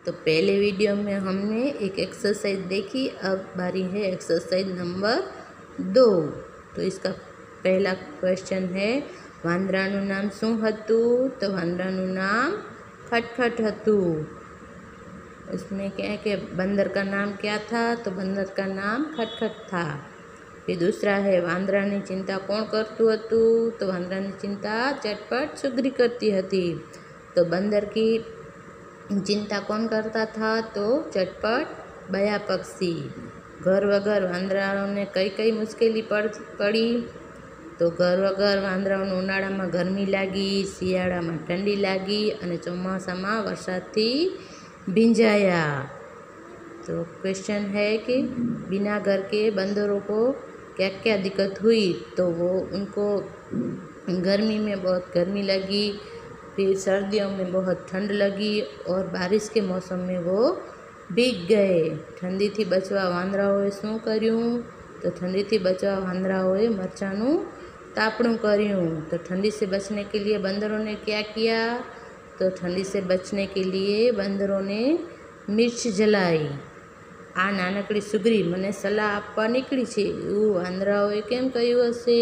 तो पहले वीडियो में हमने एक एक्सरसाइज देखी, अब बारी है एक्सरसाइज नंबर 2। तो इसका पहला क्वेश्चन है, वांदराનું नाम શું હતું? तो वांदराનું नाम खटखट હતું। उसमें क्या है कि बंदर का नाम क्या था? तो बंदर का नाम खटखट था। फिर दूसरा है, वांदराની चिंता કોણ કરતું હતું? तो वांदराની चिंता चटपट सुग्री करती હતી। तो बंदर की चिंता कौन करता था? तो चटपट बया पक्षी। घर वगर वांदराओने कई कई मुश्केली पड़ी? तो घर वगर वांदराओने उनाळामां गरमी लागी, शियाळामां ठंडी लागी अने ચોમાસામાં वरसादथी भींजाया। तो क्वेश्चन है कि बिना घर के बंदरों को क्या क्या दिक्कत हुई? तो वो उनको गर्मी में बहुत गर्मी लगी, फिर सर्दियों में बहुत ठंड लगी और बारिश के मौसम में वो भीग गए। ठंडी थी बचवा वांदराओए शुं कर्युं? तो ठंडी थी बचवा वांदराओए मरचाનું तापणું कर्युं। तो ठंडी से बचने के लिए बंदरों ने क्या किया? तो ठंडी से बचने के लिए बंदरों ने मिर्च जलाई। आ नानकड़ी सुगरी मने सलाह आपवा निकળી છે એવું વાંદરાઓએ કેમ કહ્યું હશે?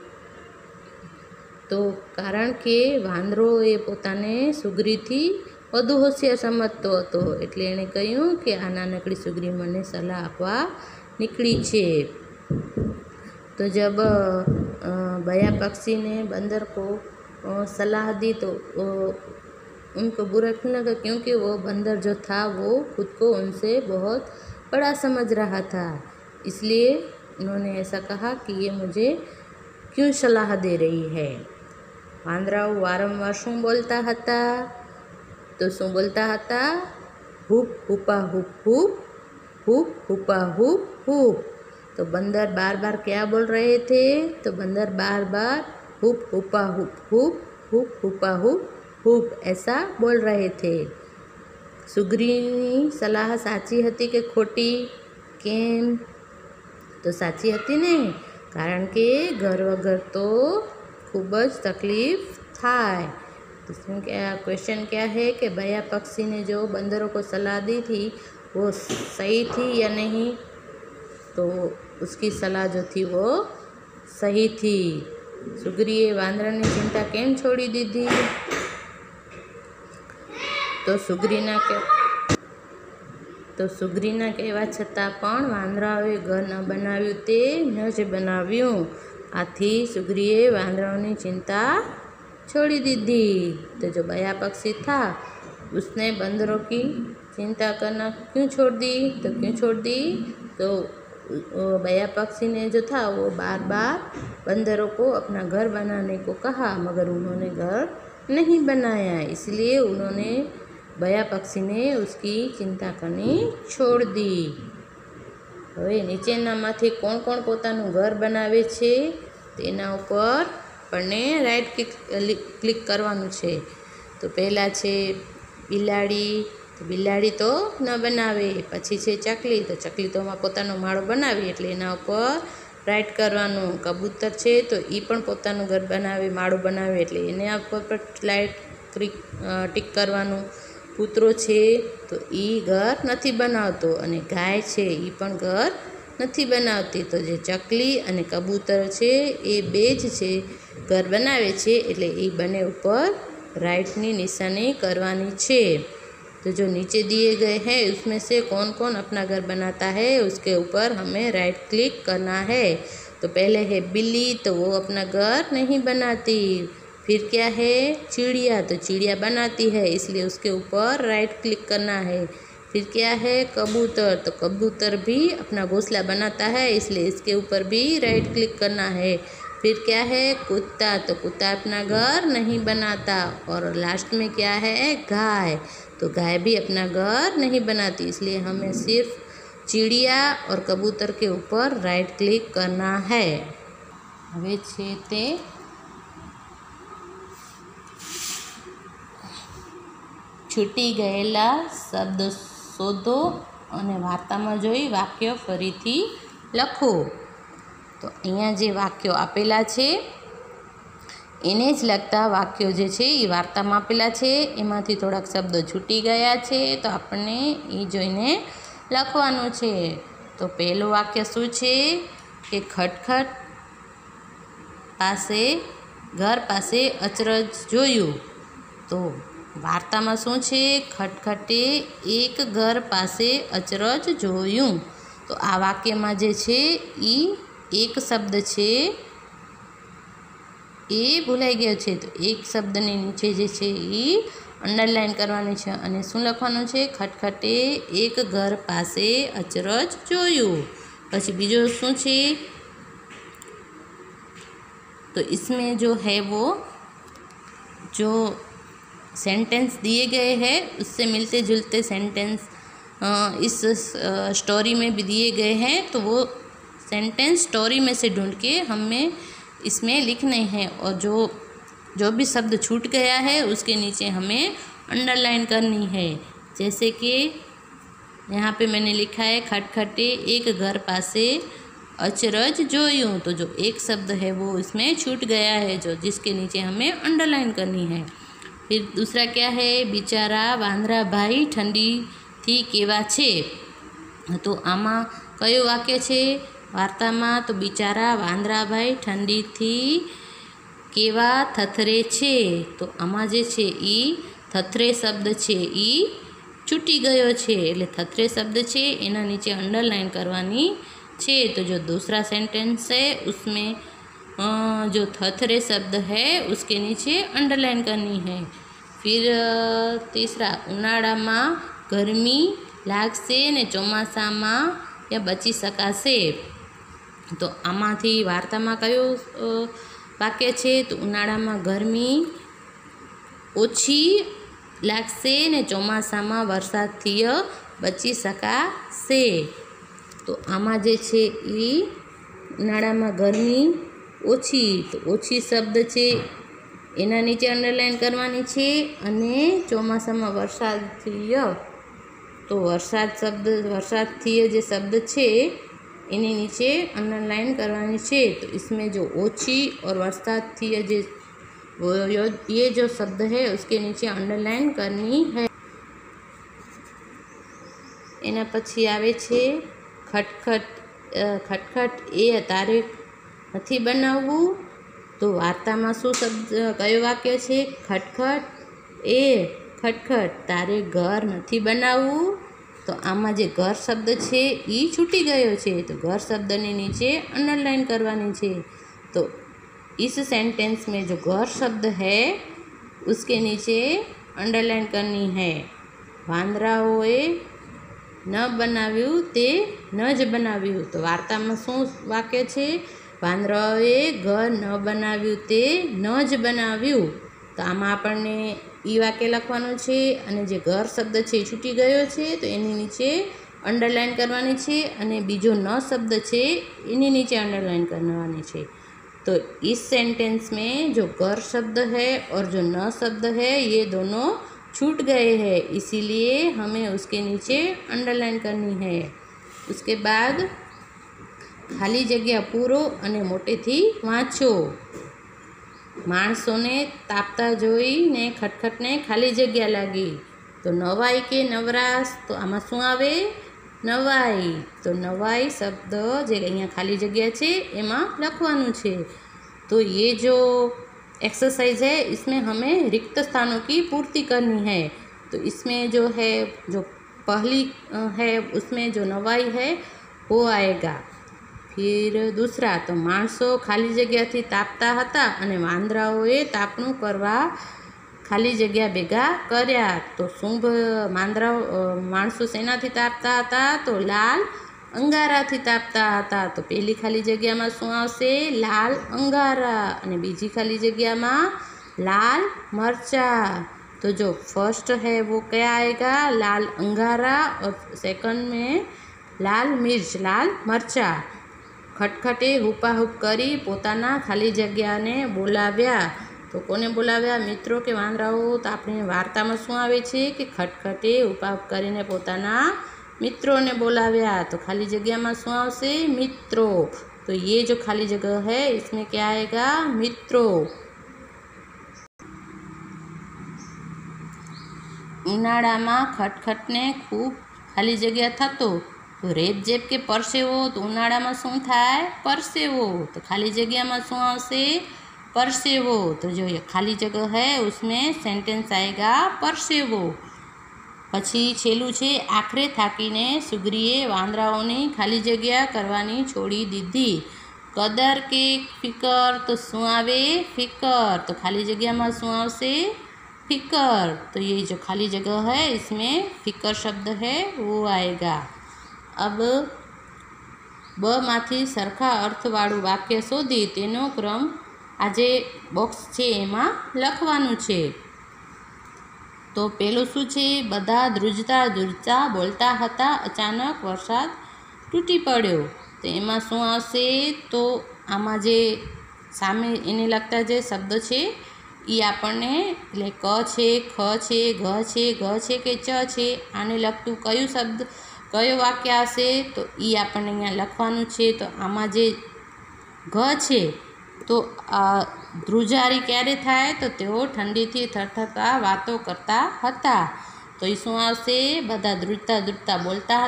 तो कारण के वांदरोए पोताने सुगरीथी વધુ હોશિયાર સમજતો હતો, એટલે એણે કહ્યું કે આ નાનકડી સુગરી મને સલાહ આપવા નીકળી છે। तो जब बया पक्षी ने बंदर को सलाह दी तो उनको बुरा क्यों लगा? क्योंकि वो बंदर जो था वो खुद को उनसे बहुत बड़ा समझ रहा था, इसलिए उन्होंने ऐसा कहा कि ये मुझे क्यों सलाह दे रही है। वांदराओ वारंवार શું બોલતા હતા? तो શું બોલતા હતા? हुप हुपा हुप हुप, हुप हुपा हुप हुप। तो बंदर बार बार क्या बोल रहे थे? तो बंदर बार बार हुप हुपा हुप हुप, हुप हुपा हुप हुप ऐसा बोल रहे थे। सुग्रीनी सलाह साची हती के खोटी? केम? तो साची हती ने, कारण के घर वगर तो खूब ज तकलीफ थाय। तो क्या क्वेश्चन क्या है कि बया पक्षी ने जो बंदरों को सलाह दी थी वो सही थी या नहीं? तो उसकी सलाह जो थी वो सही थी। सुग्रीए वांदरानी चिंता केम छोड़ी दीधी? तो सुग्रीना कहेवा छतां पण वांदराओए घर न बनाव्युं ते न ज बनाव्युं। आथी सुग्रीए वांदराओनी चिंता छोड़ी दीदी। तो जो बया पक्षी था उसने बंदरों की चिंता करना क्यों छोड़ दी? तो क्यों छोड़ दी? तो बया पक्षी ने जो था वो बार बार बंदरों को अपना घर बनाने को कहा, मगर उन्होंने घर नहीं बनाया, इसलिए उन्होंने बया पक्षी ने उसकी चिंता करनी छोड़ दी। હવે નીચેનામાંથી કોણ કોણ પોતાનું ઘર બનાવે છે તેના ઉપર આપણને રાઈટ ક્લિક કરવાનું છે। તો પહેલાં છે બિલાડી, તો બિલાડી તો ન બનાવે। પછી છે ચકલી, તો ચકલી તો પોતાનો માળો બનાવે એટલે એના ઉપર રાઈટ કરવાનું। કબૂતર છે તો એ પણ પોતાનું ઘર બનાવે, માળો બનાવે એટલે એના ઉપર ટીક કરવાનું। કૂતરો છે તો એ ઘર નથી બનાવતો અને ગાય છે એ પણ ઘર નથી બનાવતી। તો જે ચકલી અને કબૂતર છે એ બે જ છે ઘર બનાવે છે, એટલે એ બંને ઉપર राइटनी निशानी करवानी छे। तो जो नीचे दिए गए हैं उसमें से कौन कौन अपना घर बनाता है उसके ऊपर हमें राइट क्लिक करना है। तो पहले है बिल्ली, तो वो अपना घर नहीं बनाती। फिर क्या है? चिड़िया, तो चिड़िया बनाती है इसलिए उसके ऊपर राइट क्लिक करना है। फिर क्या है? कबूतर, तो कबूतर भी अपना घोंसला बनाता है इसलिए इसके ऊपर भी राइट क्लिक करना है। फिर क्या है? कुत्ता, तो कुत्ता अपना घर नहीं बनाता। और लास्ट में क्या है? गाय, तो गाय भी अपना घर नहीं बनाती, इसलिए हमें सिर्फ चिड़िया और कबूतर के ऊपर राइट क्लिक करना है। હવે છે તે છૂટી ગયેલા શબ્દ શોધો અને વાર્તામાં જોઈ વાક્ય ફરીથી લખો। તો અહીંયા જે વાક્યો આપેલા છે એને જ લગતા વાક્યો જે છે એ વાર્તામાં આપેલા છે, એમાંથી થોડાક શબ્દો છૂટી ગયા છે, તો આપણને એ જોઈને લખવાનું છે. તો પહેલું વાક્ય શું છે કે ખટખટ પાસે ઘર પાસે અચરજ જોયું. તો વાર્તામાં શું છે? ખટખટે એક ઘર પાસે અચરજ જોયું. તો આ વાક્યમાં જે છે એ એક શબ્દ છે એ ભૂલાઈ ગયો છે. તો એક શબ્દની નીચે જે છે એ અંડરલાઇન કરવાની છે અને શું લખવાનું છે? ખટખટે એક ઘર પાસે અચરજ જોયું. પછી બીજો શું છે? तो इसमें जो है वो जो सेंटेंस दिए गए हैं उससे मिलते जुलते सेंटेंस इस स्टोरी में भी दिए गए हैं, तो वो सेंटेंस स्टोरी में से ढूंढ के हमें इसमें लिखने हैं और जो भी शब्द छूट गया है उसके नीचे हमें अंडरलाइन करनी है. जैसे कि यहाँ पे मैंने लिखा है खटखटे एक घर पासे अचरज जोयूं. तो जो एक शब्द है वो इसमें छूट गया है, जो जिसके नीचे हमें अंडरलाइन करनी है. फिर दूसरा क्या है? बिचारा वांदरा भाई ठंडी थी केवा छे. तो आमा कयो वाक्य छे वार्तामां? तो बिचारा वांदरा भाई ठंडी थी केवा थथरे छे. तो आमा जे छे ई थथरे शब्द छे ई छूटी गयो छे, एटले थथरे शब्द छे एना नीचे अंडरलाइन करवानी छे. तो जो दूसरा सेंटेंस है उसमें जो थथरे शब्द है उसके नीचे अंडरलाइन करनी है. फिर तीसरा उनाळामां गरमी लागशे ने ચોમાસામાં या बची शकाशे. तो आमांथी वार्तामां कयो वाक्य छे? तो उनाळामां गरमी ओછી लागशे ने ચોમાસામાં વરસાદથી બચી શકાશે. तो आमा जे छे ई उनाळामां गरमी ओછી, तो ओછી शब्द छे एना नीचे अंडरलाइन करवानी छे अने ચોમાસામાં वरसादथी, तो वरसाद शब्द वरसादथी जे शब्द छे एनी नीचे अंडरलाइन करवानी छे. तो इसमें जो ओછી और वरसादथी जे ये जो शब्द है उसके नीचे अंडरलाइन करनी है. एना पछी आवे छे खटखट खटखट ए तारे नथी बनावવું. तो वार्तामां शुं शब्द कयो वाक्य छे? खटखट ए खटखट तारे घर नथी बनावવું. तो आमां जे घर शब्द छे ई छूटी गयो छे, तो घर शब्दनी नीचे अंडरलाइन करवानी छे. तो इस सेंटेंस में जो घर शब्द है उसके नीचे अंडरलाइन करनी है. वांदराओए न बनाव्યું તે ન જ બનાવ્યું. તો વાર્તામાં શું વાક્ય છે? વાંદરાઓએ ઘર ન બનાવ્યું તે ન જ બનાવ્યું. તો આમાં આપણને એ વાક્ય લખવાનું છે અને જે ઘર શબ્દ છે એ છૂટી ગયો છે તો એની નીચે अंडरलाइन करवानी छे अने बीजो न शब्द छे एनी नीचे अंडरलाइन करवानी छे. तो इस सेंटेंस में जो घर शब्द है और जो न शब्द है ये दोनों छूट गए हैं, इसीलिए हमें उसके नीचे अंडरलाइन करनी है. उसके बाद खाली जगह पूरो अने मोटेथी वाँचो. माणसोने तापता जोईने खटखटने खाली जगह लागी. तो नवाई के नवराश, तो आमां शुं आवे? नवाई. तो नवाई शब्द जे अहींया खाली जगह छे एमां लखवानुं छे. तो ये जो एक्सरसाइज है इसमें हमें रिक्त स्थानों की पूर्ति करनी है. तो इसमें जो है जो पहली है उसमें जो नवाई है वो आएगा. फिर दूसरा तो माणसों खाली जगह थी तापता हता अने वांदराओए तापणुं करवा खाली जगह भेगा कर्या. तो शुभ मांदराओ माणसों सेनाथी तापता हता? तो लाल अंगाराथी तापता हता. तो पहली खाली जगह में शुं आवशे? लाल अंगारा. अने बीजी खाली जगह में लाल मरचा. तो जो फर्स्ट है वो क्या आएगा? लाल अंगारा और सेकंड में लाल मिर्च लाल मरचा. खटखटे हुपाहुप करी पोताना खाली जगह ने बोलाव्या. तो कोने बोलाव्या? मित्रों के वांदराओ. तो अपनी वार्ता में शुं आवे छे कि खटखटे हुपाहुप करीने पोताना मित्रों ने बोलाव्या. तो खाली जगह में शुं आवशे? मित्रों. तो ये जो खाली जगह है इसमें क्या आएगा? मित्रों. ઉનાળામાં ખટખટને ખૂબ ખાલી જગ્યા થતો, તો રેપ જેપ કે પરસેવો, તો ઉનાળામાં શું થાય? પરસેવો. तो खाली जगह में શું આવશે? परसेवो. तो जो ये खाली जगह है उसमें सेंटेंस आएगा परसेवो. પછી છેલ્લું છે આખરે થાકીને સુગ્રીએ વાંદરાઓની ખાલી જગ્યા કરવાની છોડી દીધી. કદર કે ફિકર, તો શું આવે? ફિકર. तो खाली जगह में શું આવશે? फिकर. तो ये जो खाली जगह है इसमें फिकर शब्द है वो आएगा. अब ब माथी सरखा अर्थवाळुं वाक्य शोधी तेनो क्रम આજે બોક્સ છે એમાં લખવાનું છે. તો પેલું શું છે? બધા ધ્રુજતા ધ્રુજતા બોલતા હતા, અચાનક વરસાદ તૂટી પડ્યો. તો એમાં શું આવશે? તો આમાં જે સામે એને લગતા જે શબ્દ છે એ આપણને એટલે ક છે, ખ છે, ઘ છે, ઘ છે કે ચ છે, આને લગતું કયું શબ્દ કયો વાક્ય આવશે? તો એ આપણને અહીંયા લખવાનું છે. તો આમાં જે ઘ છે તો ધ્રુજારી ક્યારે થાય? તો તેઓ ઠંડીથી થરથરતા વાતો કરતા હતા. તો એ શું આવશે? બધા ધ્રુજતા ધ્રુજતા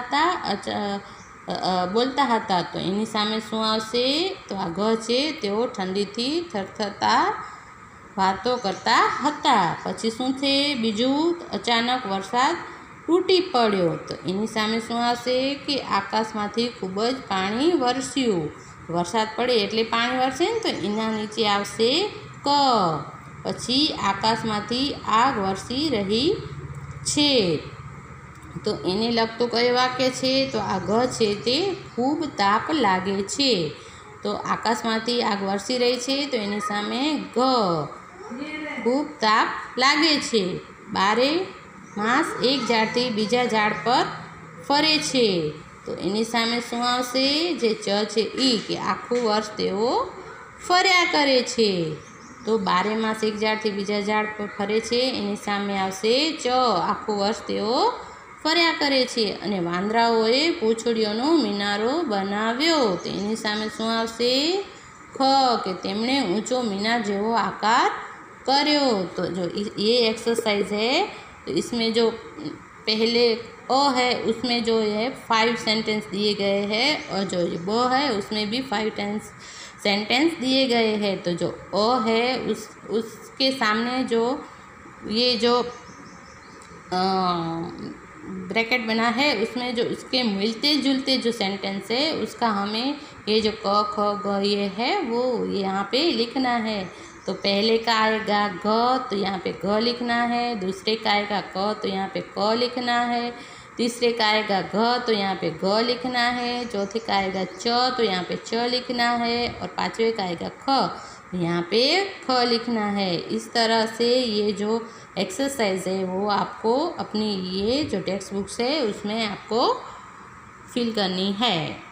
બોલતા હતા. તો એની સામે શું આવશે? તો આ ઘ છે, તેઓ ઠંડીથી થરથરતા વાતો કરતા હતા. પછી શું છે બીજું? અચાનક વરસાદ તૂટી પડ્યો. તો એની સામે શું આવશે? કે આકાશમાંથી ખૂબ જ પાણી વરસ્યું. વરસાદ પડે એટલે પાણી વરસે ને, તો એના નીચે આવશે ક. પછી આકાશમાંથી આગ વરસી રહી છે. તો એને લગતું કયું વાક્ય છે? તો આ ઘ છે તે ખૂબ તાપ લાગે છે. તો આકાશમાંથી આગ વરસી રહી છે, તો એની સામે ઘ. ખૂબ તાપ લાગે છે. બારે માસ એક ઝાડથી બીજા ઝાડ પર ફરે છે. તો એની સામે શું આવશે? જે ચ છે એ કે આખું વર્ષ તેઓ ફર્યા કરે છે. તો બારે માસ એક ઝાડથી બીજા ઝાડ પર ફરે છે, એની સામે આવશે ચ, આખું વર્ષ તેઓ ફર્યા કરે છે. અને વાંદરાઓએ પૂંછડીઓનો મિનારો બનાવ્યો. તો એની સામે શું આવશે? ખ, કે તેમણે ઊંચો મિનાર જેવો આકાર કર્યો. तो जो ये एक्सरसाइज है तो इसमें जो पहले अ है उसमें जो है 5 सेंटेंस दिए गए हैं, और जो ब है उसमें भी 5 सेंटेंस दिए गए हैं. तो जो अ है उसके सामने जो ये जो ब्रैकेट बना है उसमें जो उसके मिलते जुलते जो सेंटेंस है उसका हमें ये जो क ख ग ये है वो यहाँ पे लिखना है. तो पहले का आएगा घ, तो यहाँ पे घ लिखना है. दूसरे का आएगा क, तो यहाँ पे क लिखना है. तीसरे का आएगा घ, तो यहाँ पे घ लिखना है. चौथे का आएगा च, तो यहाँ पे च लिखना है. और पांचवे का आएगा ख, यहाँ पे ख लिखना है. इस तरह से ये जो एक्सरसाइज है वो आपको अपनी ये जो टेक्स्ट बुक्स है उसमें आपको फिल करनी है.